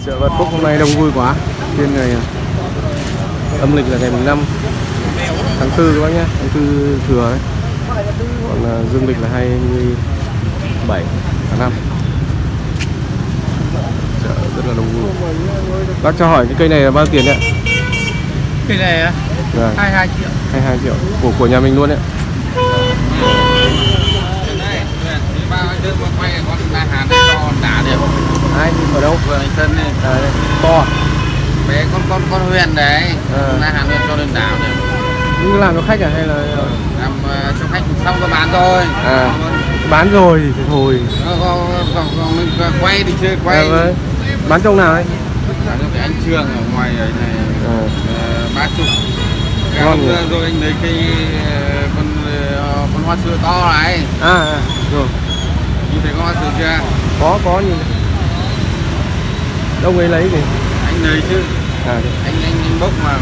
Chợ Vạn Phúc hôm nay đông vui quá. Phiên ngày âm lịch là ngày 15 tháng 4 các bác nhé, tháng 4 thừa đấy. Còn dương lịch là 27 tháng 5. Chợ rất là đông vui. Bác cho hỏi cái cây này là bao tiền ạ? Cây này á? Vâng. 22 triệu. 22 triệu của nhà mình luôn đấy. Ai ở đâu? Vườn Anh Tân này. To. Bé con Huyền đấy. Na Hàn Huyền cho lên đảo này. Nhưng làm cho khách à hay là làm cho khách xong rồi bán rồi. Bán rồi thì thôi. Mình quay đi chơi quay. Bán trong nào đấy? Bán cho cái anh Trương ở ngoài ấy này. 30. Ngon rồi anh lấy cái con hoa sữa to này. Rồi. Nhìn thấy con hoa sữa chưa? Có nhìn. Ông ấy lấy gì? Anh lấy chứ. Anh bốc mà.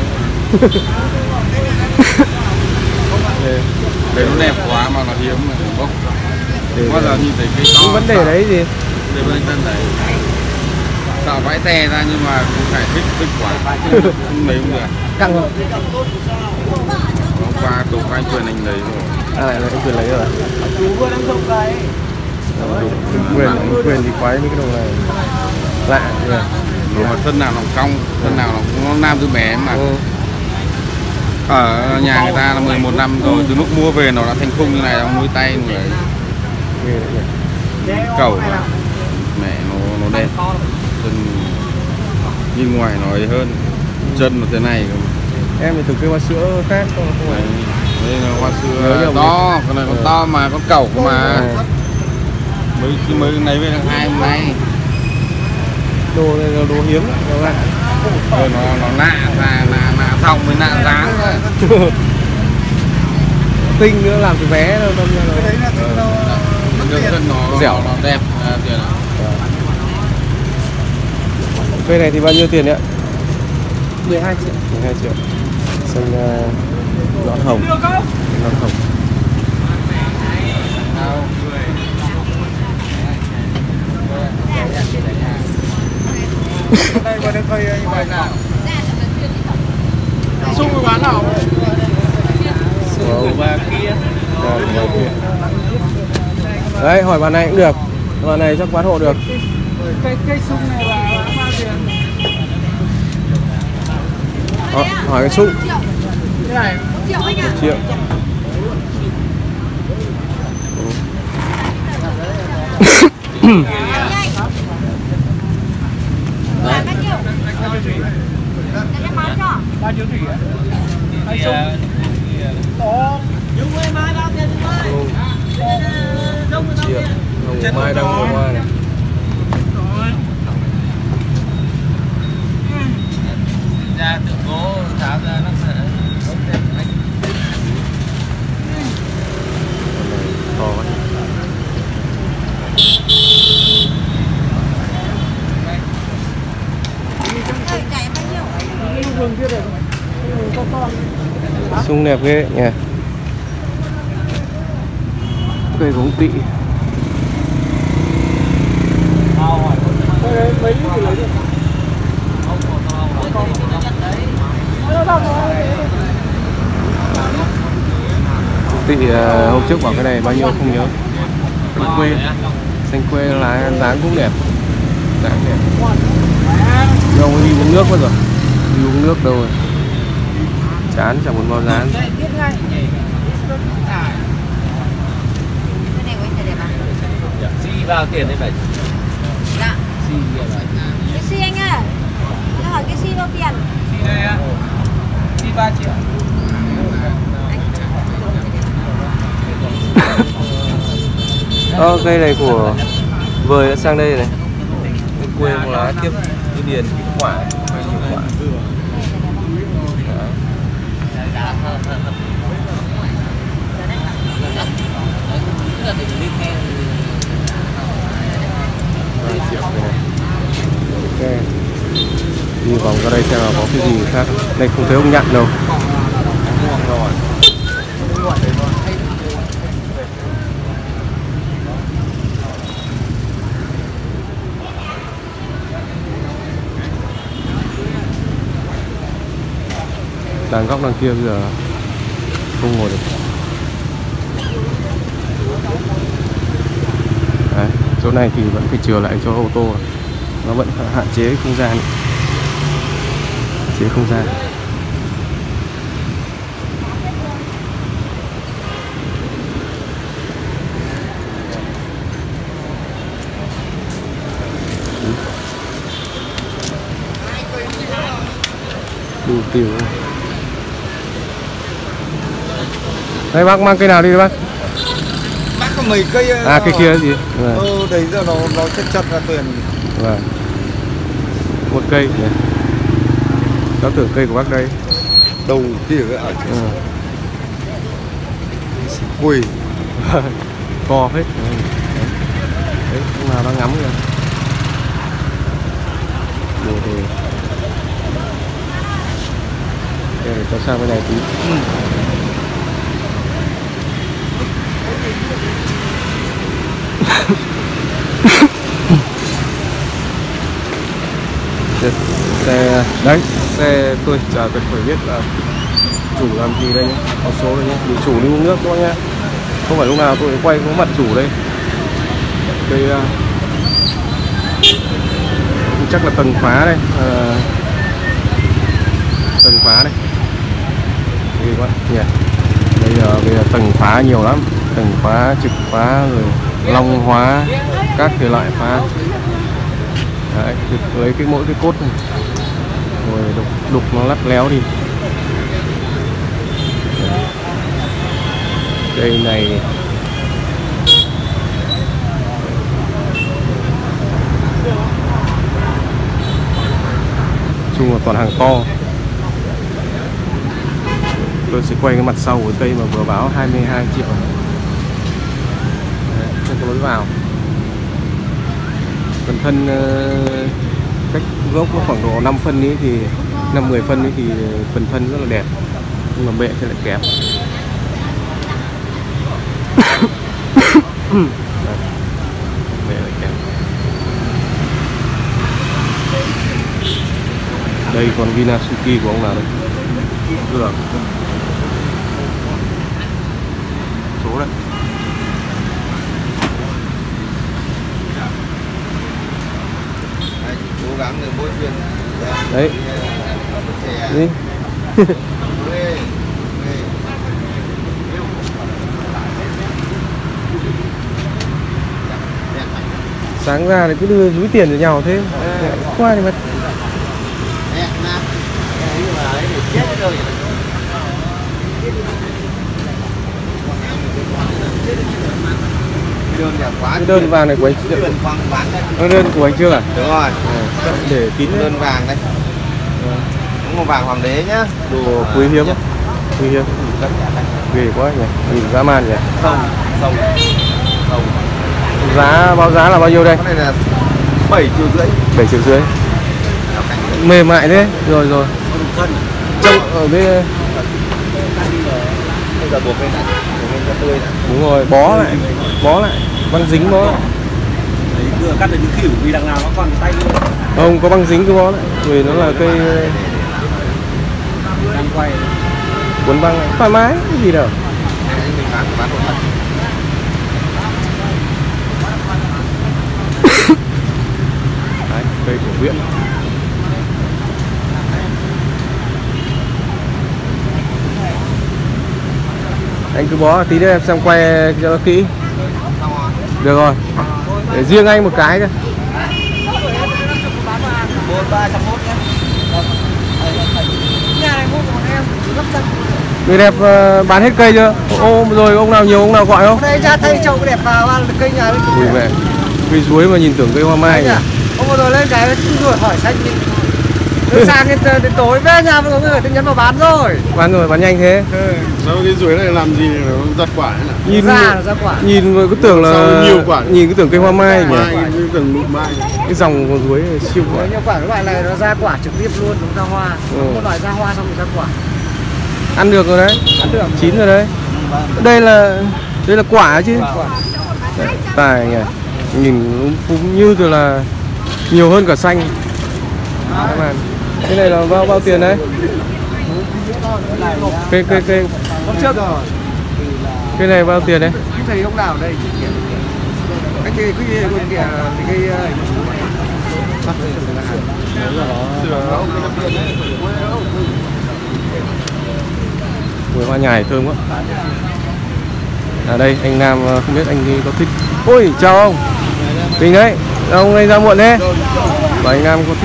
Để nó đẹp quá mà nó hiếm mà bốc. Bao giờ nhìn thấy cái to. Vấn đề đấy gì? Để bên Tân đấy. Sợ vãi tè ra nhưng mà cũng phải thích quá. Không lấy không được. Căng không? Hôm qua tổ của anh Quyền anh lấy rồi. Lại anh Quyền lấy rồi. Chú vừa đang trồng đấy. Anh Quyền thì khoái mấy cái đồ này. Lạ nhỉ. Đồ mà thân nào nó cong, thân nào nó nam từ bé mà. Ở nhà người ta là 11 năm rồi, từ lúc mua về nó đã thành khung như này, nó nuôi tay người. Cẩu mà. Mẹ nó đẹp. Chân nhìn ngoài nó ấy hơn. Chân nó thế này. Em thì từ cây hoa sữa khác không phải. Đây là hoa sữa to, con này con to mà con cẩu mà. Mới lấy về tháng 2 hôm nay. Đồ này là đồ hiếm đó lạ. Nó lạ là thòng với lạ dáng thôi. Tinh nữa làm từ bé đâu đâm ra cái đấy là nó dẻo nó đẹp tiền ạ. Cây này thì bao nhiêu tiền đấy ạ? 12 triệu. 12 triệu. Xanh nón hồng. Nón hồng. Đây qua đây cây như vậy nào. Xung bán nào? Và kia. Đấy, hỏi bạn này cũng được. Bạn này chắc bán hộ được. Cây sung này là bao tiền? Hỏi cái sung. Cái này 1 triệu. Bao nhiêu thủy ạ? Hai sung. Có. Đúng rồi, mai bao tiền thôi. 1 triệu. Hồng mai đang mùa hoa này. Ra tự cố tháo ra nó sẽ To quá. Sung đẹp ghê nhỉ. Cây gống tị. mấy cái lấy được. Tị hôm trước bảo cái này bao nhiêu không nhớ. Xanh quê. Xanh quê lá dáng cũng đẹp. Dáng đẹp. Nhưng ông đi uống nước bao giờ? Đi uống nước đâu rồi. Chán chẳng muốn vào dáng. Xi vào tiền đấy vậy. Dạ. Xi Cái xi anh à? Anh hỏi cái xi bao tiền? Xi đây á. Xi 3 triệu. Cây này của Vời đã sang đây này. Cái quê một lá tiếp như điền cái quả, bao nhiêu quả. Ok. Đi vòng ra đây xem là có cái gì khác. Đây không thấy ông Nhạn đâu. Đằng góc đằng kia bây giờ không ngồi được. Đấy, chỗ này thì vẫn phải chừa lại cho ô tô, nó vẫn hạn chế không gian, hạn chế không gian. Đủ kiểu. Đây bác mang cây nào đi bác? Bác có mấy cây. À cây kia gì? Đấy giờ nó chất ra tiền. Vâng. Một cây nhỉ? Cháu tưởng cây của bác đây. Đầu kia ạ. Quỳ. To hết. Đấy, hôm nào đang ngắm kìa. Đồ thì để cho sang bên này tí. Xe đấy, xe tôi chả cần phải biết là chủ làm gì đây nhé, có số đây nhé, để chủ đi uống nước các bác nhé. Không phải lúc nào tôi quay có mặt chủ đây. Đây chắc là tầng khóa đây, tầng khóa đây. Đây các bạn nhỉ. Bây giờ tầng khóa nhiều lắm, tầng khóa, trực khóa, rồi long hóa, các thể loại khóa. Đấy, lấy cái mỗi cái cốt này rồi đục nó lắt léo đi. Đây này chung là toàn hàng to. Tôi sẽ quay cái mặt sau của cây mà vừa báo 22 triệu. Đấy, không có lối vào. Phần thân cách gốc nó khoảng độ 5 phân ý, thì 5-10 phân ý, thì phần thân rất là đẹp, nhưng mà bệ thì lại kém. Bệ lại kém. Đây còn Vinasuki của ông nào đây? Được. Số đây. Cố gắng để mỗi viên. Đấy. Đi. Sáng ra thì cứ đưa dúi tiền cho nhau thế. Qua đi mà. Cái đơn vàng này của anh chưa? Đơn của anh chưa à? Đúng rồi. Để kín đơn vàng đây. Đúng màu vàng hoàng đế nhá. Đồ quý hiếm á. Quý hiếm. Ghê quá nhỉ. Nhìn dã man nhỉ. Không. Giá báo giá là bao nhiêu đây? Cái này là 7,5 triệu. 7,5 triệu. Mềm mại thế. Rồi. Trông ở bên bây giờ buộc lên này, cho tươi này. đúng rồi, bó lại, băng dính bó lại. Đấy, vừa cắt được những khỉu vì đằng nào nó còn tay nữa. Không, có băng dính cứ bó lại, vì nó là cây đang quay. cuốn băng thoải mái, cái gì đâu. Mình bán đồ thật. Đấy, cây của Nguyễn. Anh cứ bó tí nữa em xem quay cho nó kỹ. Được rồi. Để riêng anh một cái cơ. Người đẹp bán hết cây chưa? Ô rồi ông nào nhiều ông nào gọi không? Đây ra thay trồng đẹp vào cây nhà lên. Ui mẹ. Cây suối mà nhìn tưởng cây hoa mai nhỉ. Ông rồi lên cái đuổi hỏi xanh đi. Từ sáng đến tối về nhà mọi người tin nhắn vào bán rồi. Bán nhanh thế. Sao cái ruồi này làm gì nó giật quả ấy nào? Nhìn ra quả. Nhìn cứ tưởng là nhiều quả. Nhìn cứ tưởng cây hoa mai nhỉ. Cứ tưởng nụ mai. Cái dòng con suối siêu quả. Nhiều quả cái loại này nó ra quả trực tiếp luôn, nó ra hoa. Có loại ra hoa xong rồi ra quả. Ăn được rồi đấy. Ăn được. Chín rồi đấy. Đây là quả chứ. Đấy, tài nhỉ. Nhìn cũng như là nhiều hơn cả xanh. Cái này là bao tiền đấy? Cây hôm trước rồi. cái này bao tiền đấy? Cái thầy ông nào đây? Cái kia mùi hoa nhài thơm quá. À đây anh Nam không biết anh có thích. Ôi chào ông. Tình đấy, ông này ra muộn thế. Và anh Nam có thích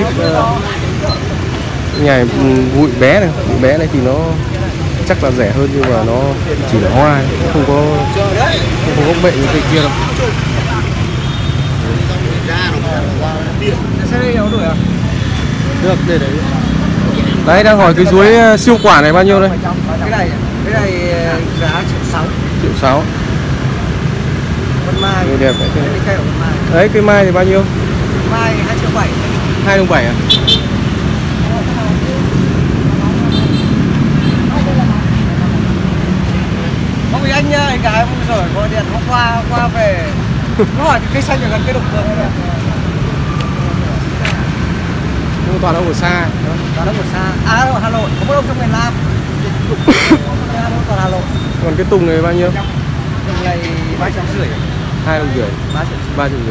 nhài bụi bé này. Bụi bé này thì nó chắc là rẻ hơn nhưng mà nó chỉ là hoa, không có gốc bệnh như cây kia đâu. xe đây đâu đổi à? Được, để đấy. Đấy đang hỏi cái chuối siêu quả này bao nhiêu đây? Cái này giá 1.600.000. 1.600.000. Con mai. Người đẹp đấy. Cây của con mai. Đấy cây mai thì bao nhiêu? Mai 2.700.000. 2.700.000 à? Không vì anh gái ông rồi gọi điện hôm qua về nó hỏi cái cây xanh ở gần cây đục tường này. Nhưng toàn ông ở xa. Toàn ông ở xa. À ở Hà Nội, có một ông trong miền Nam. Toàn Hà Nội. Còn cái tùng này bao nhiêu? Tùng này 350.000. 2.500.000. 3.500.000.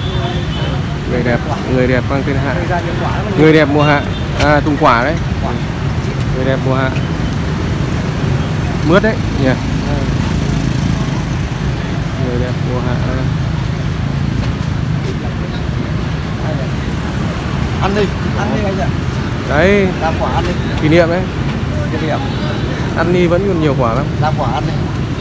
Người đẹp mang tên Hạ. Người đẹp mùa hạ. À tùng quả đấy. Người đẹp mùa hạ. Mướt đấy nhỉ. Người đẹp mùa hạ. Ăn đi anh ạ. Đấy. Làm quả ăn đi. Kỷ niệm đấy. Kỷ niệm. Ăn đi vẫn còn nhiều quả lắm. Làm quả ăn đi.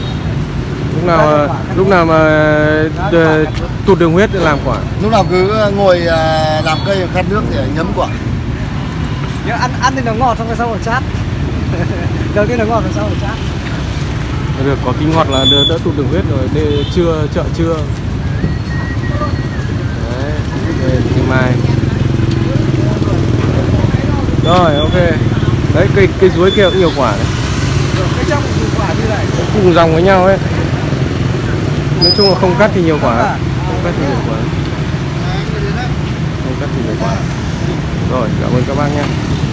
Lúc nào mà tụt đường huyết để làm quả. Lúc nào cứ ngồi làm cây khát nước để nhấm quả. Nhưng ăn thì nó ngọt xong rồi sau rồi chát. Đầu tiên nó ngọt rồi sau rồi chát. Được, có tí ngọt là đỡ tụt đường huyết rồi. Đây chợ trưa. Đấy, đây cây mai. Rồi, ok. Đấy, cây chuối kia cũng nhiều quả đấy. Cái trong quả như này. Cùng dòng với nhau ấy. Nói chung là không cắt thì nhiều quả. Không cắt thì nhiều quả. Không cắt thì nhiều quả. Rồi, cảm ơn các bác nhé.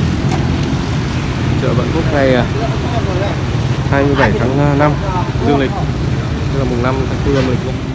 Chợ Vạn Phúc ngày 27 tháng 5 dương lịch, tức là mùng 5 tháng 4 âm lịch.